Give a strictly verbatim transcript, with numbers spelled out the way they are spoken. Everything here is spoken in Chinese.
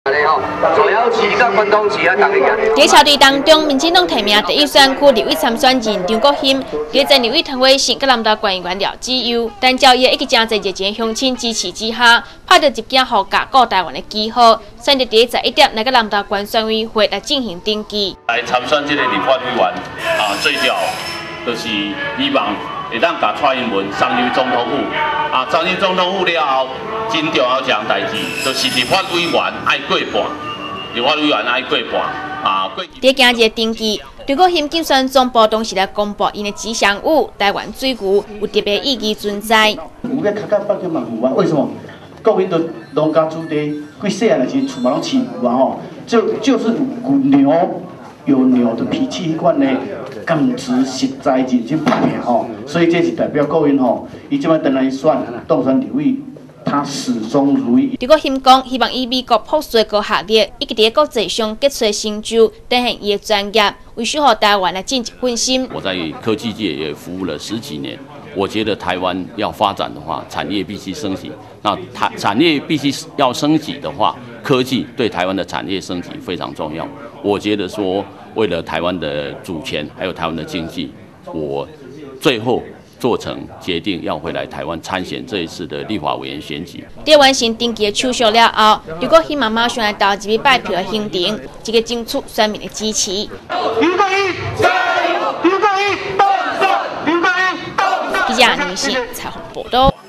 左摇旗跟关东旗啊，等一下。 在桥队当中，民进党提名第一选区立委参选人张国兴，在在立委摊位上，甲南投县议员廖子优，但朝野一个真侪热情乡亲支持之下，拍到一件互甲顾台湾的记号，选择第十一点来个南投县选委会来进行登记。 来参选这个立法委员啊，最主要就是希望会当甲蔡英文送入总统府啊，送入总统府了后，真重要一项代志，就是立法委员爱过半，立法委员爱过半啊。 在今日登记，张国兴竞选总部当时来公布因的吉祥物台湾水牛有特别意义存在。 有个卡卡百千万牛啊？为什么？国民的农家子弟，规细汉的时厝嘛拢饲牛啊吼，就就是有牛。有牛的脾气，迄款呢，刚直实在，认真拍拼吼，所以这是代表国民吼，伊即摆等来选当选立委，他始终如一。 张国兴讲，希望以美国朴素高学历，以及在国际上杰出的成就，展现伊的专业，为守护台湾来尽一份心。 我在科技界也服务了十几年，我觉得台湾要发展的话，产业必须升级。那台产业必须要升级的话，科技对台湾的产业升级非常重要。我觉得说，为了台湾的主权，还有台湾的经济，我最后做成决定要回来台湾参选这一次的立法委员选举。 在完成登记的手续了后，张国兴妈妈上来到这边拜票的行程，这个争取选民的支持。 刘国兴加油！刘国兴当选！刘国兴当选！ 记者林是采访报道。